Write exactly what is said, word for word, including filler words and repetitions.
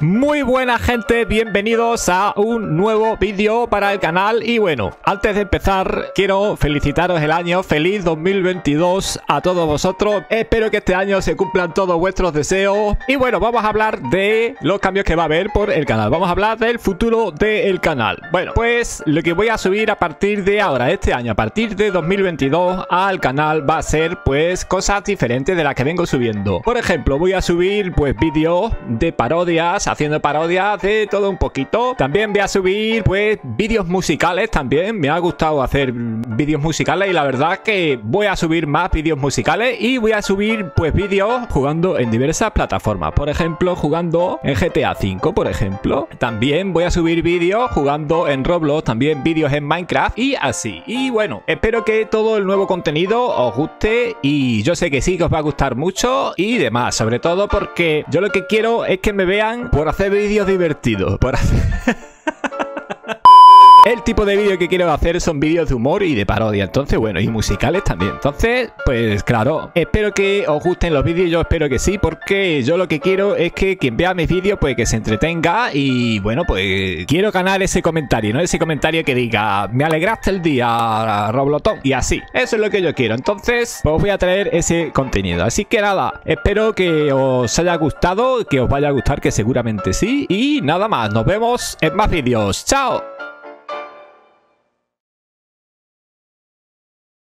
Muy buena gente, bienvenidos a un nuevo vídeo para el canal. Y bueno, antes de empezar quiero felicitaros el año, feliz dos mil veintidós a todos vosotros. Espero que este año se cumplan todos vuestros deseos. Y bueno, vamos a hablar de los cambios que va a haber por el canal. Vamos a hablar del futuro del canal. Bueno, pues lo que voy a subir a partir de ahora, este año, a partir de dos mil veintidós al canal va a ser pues cosas diferentes de las que vengo subiendo. Por ejemplo, voy a subir pues vídeos de parodias, haciendo parodias de todo un poquito. También voy a subir pues vídeos musicales también. Me ha gustado hacer vídeos musicales y la verdad que voy a subir más vídeos musicales y voy a subir pues vídeos jugando en diversas plataformas. Por ejemplo, jugando en G T A cinco, por ejemplo. También voy a subir vídeos jugando en Roblox, también vídeos en Minecraft y así. Y bueno, espero que todo el nuevo contenido os guste y yo sé que sí, que os va a gustar mucho y demás. Sobre todo porque yo lo que quiero es que me vean por hacer vídeos divertidos, por hacer... El tipo de vídeo que quiero hacer son vídeos de humor y de parodia, entonces bueno, y musicales también. Entonces, pues claro, espero que os gusten los vídeos, yo espero que sí, porque yo lo que quiero es que quien vea mis vídeos, pues que se entretenga y bueno, pues quiero ganar ese comentario, ¿no? Ese comentario que diga, me alegraste el día, Roblotón, y así. Eso es lo que yo quiero, entonces, pues voy a traer ese contenido. Así que nada, espero que os haya gustado, que os vaya a gustar, que seguramente sí. Y nada más, nos vemos en más vídeos. ¡Chao!